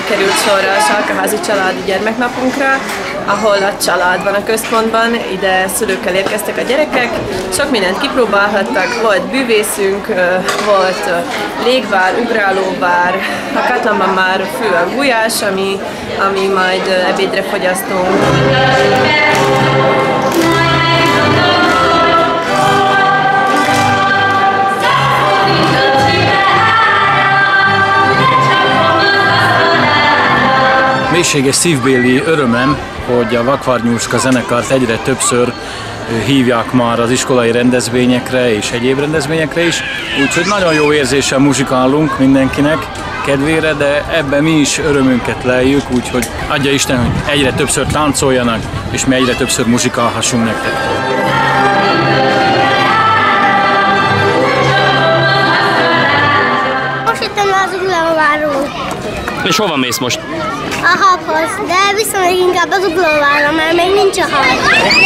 került sor a Salkaházi családi gyermeknapunkra, ahol a család van a központban, ide szülőkkel érkeztek a gyerekek, sok mindent kipróbálhattak, volt bűvészünk, volt légvár, ugrálóvár, a katlanban már fő a gulyás, ami majd ebédre fogyasztunk. Mélységes szívbéli örömem, hogy a Vakvarnyúska zenekart egyre többször hívják már az iskolai rendezvényekre és egyéb rendezvényekre is, úgyhogy nagyon jó érzéssel muzsikálunk mindenkinek kedvére, de ebben mi is örömünket leljük, úgyhogy adja Isten, hogy egyre többször táncoljanak, és mi egyre többször muzsikálhassunk nektek. Most jöttem az Uglóvárról. És hova mész most? A habhoz, de viszont inkább az Uglóvárra, mert még nincs a hab.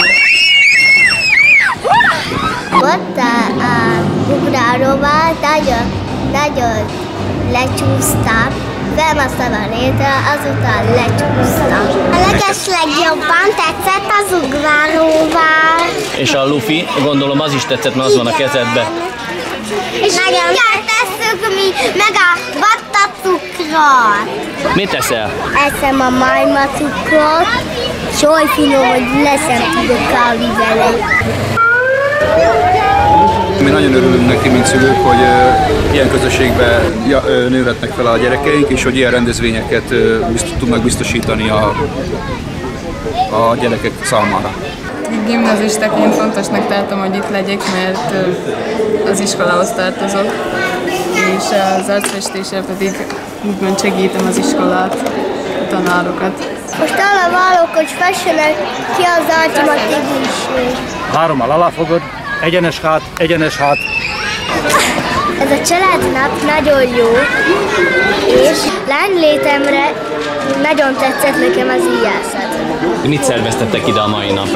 Ott a ugrálóvár, nagyon lecsúsztam, felmasztam a létre, azután lecsúsztam. A legeslegjobban tetszett az ugrálóvár. És a lufi, gondolom az is tetszett, mert az van a kezedbe. És nagyon tesszük mi, meg a vattacukrot. Mit teszel? Eszem a majmacukrot, és oly finom, hogy leszem tudok kávni vele. Mi nagyon örülünk neki, mint szülők, hogy ilyen közösségben nőhetnek fel a gyerekeink, és hogy ilyen rendezvényeket tudnak biztosítani a gyerekek számára. Gimnazistaként fontosnak tartom, hogy itt legyek, mert az iskolához tartozok, és az arcfestéssel pedig úgymond segítem az iskolát, a tanárokat. Most arra várok, hogy fessenek ki az ultimatív. Hárommal aláfogod, egyenes hát. Ez a családnap nagyon jó, és lánylétemre nagyon tetszett nekem az íjászat. Mit szerveztettek ide a mai napra?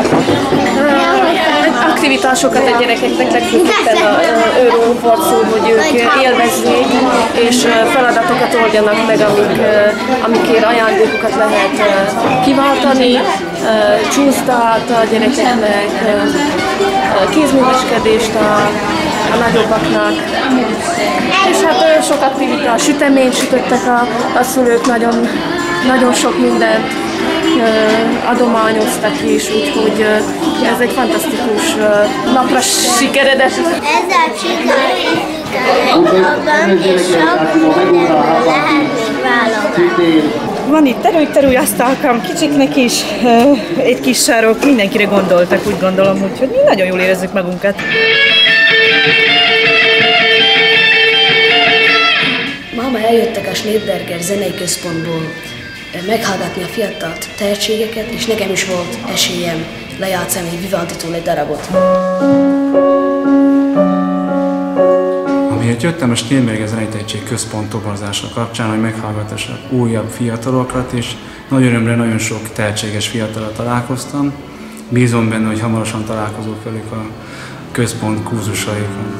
Aktivitásokat a gyerekeknek legfőképpen őrólunk volt szó, hogy ők élvezzék, és feladatokat oldjanak meg, amikért ajándékokat lehet kiváltani, csúsztát a gyerekeknek, kézműveskedést a nagyobbaknak, és hát sok aktivitás, süteményt sütöttek a szülők, nagyon sok mindent adományoztak is, úgyhogy ez egy fantasztikus napra sikeredett. Ezzel sikerült abban, és sok mindenből lehet még válogatni. Van itt terúj asztalkám, kicsiknek is, egy kis sarok, mindenkire gondoltak, úgy gondolom, úgyhogy mi nagyon jól érezzük magunkat. Máma eljöttek a Schneeberger zenei központból meghallgatni a fiatal tehetségeket, és nekem is volt esélyem lejátszani Vivalditól egy darabot. Amiért jöttem a Schneeberger zenei tehetség központ toborzása kapcsán, hogy meghallgatassak újabb fiatalokat, és nagy örömre nagyon sok tehetséges fiatalra találkoztam. Bízom benne, hogy hamarosan találkozok velük a központ kurzusaikon.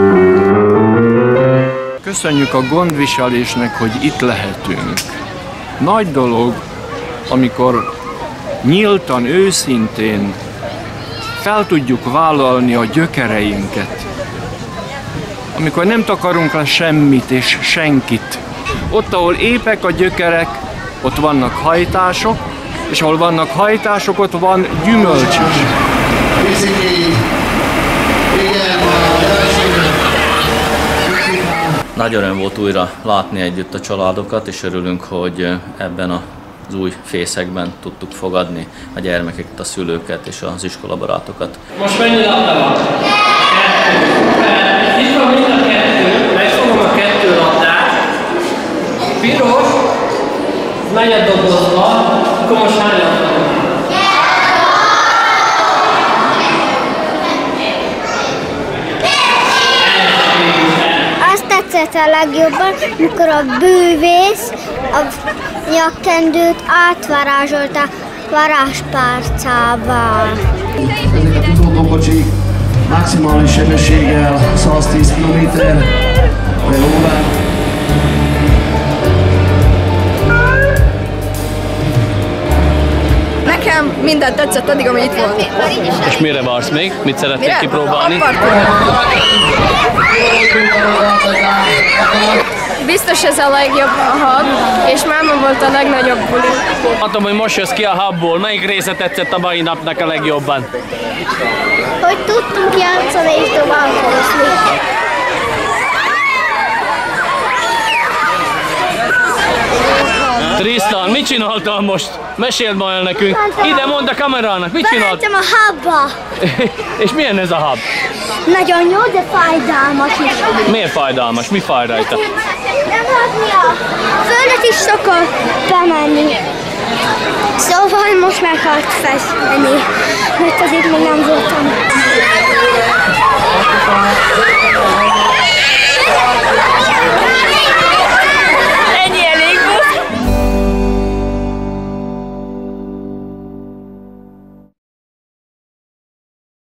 Köszönjük a gondviselésnek, hogy itt lehetünk. Nagy dolog, amikor nyíltan, őszintén fel tudjuk vállalni a gyökereinket. Amikor nem takarunk le semmit és senkit. Ott, ahol épek a gyökerek, ott vannak hajtások, és ahol vannak hajtások, ott van gyümölcs is. Nagy öröm volt újra látni együtt a családokat, és örülünk, hogy ebben az új fészekben tudtuk fogadni a gyermekeket, a szülőket és az iskolabarátokat. Most mennyi labda van? 2. Itt van mind a 2, megfogom a 2 labdát. Piros, megy a dobozba, akkor most hány labda van? Azt tetszett a legjobban, amikor a bűvész a nyakkendőt átvarázsolta varázspárcával. Ezek a futókocsik maximális sebességgel 110 km/h. nekem mindent tetszett addig, ami itt volt. És mire vársz még? Mit szeretnél kipróbálni? Biztos ez a legjobb hub, és máma volt a legnagyobb buli. Látom, hogy most jössz ki a hubból. Melyik része tetszett a mai napnak a legjobban? Hogy tudtunk játszani és dobálkozni. Tristan, mit csináltál most? Meséld ma el nekünk. Ide mondd a kamerának, mit csináltál? Bementem a hubba. És milyen ez a hub? Nagyon jó, de fájdalmas is. Miért fájdalmas? Mi fáj rajta? Nem látni a földet is szokott bemenni. Szóval most meg akart festeni, mert azért még nem voltam.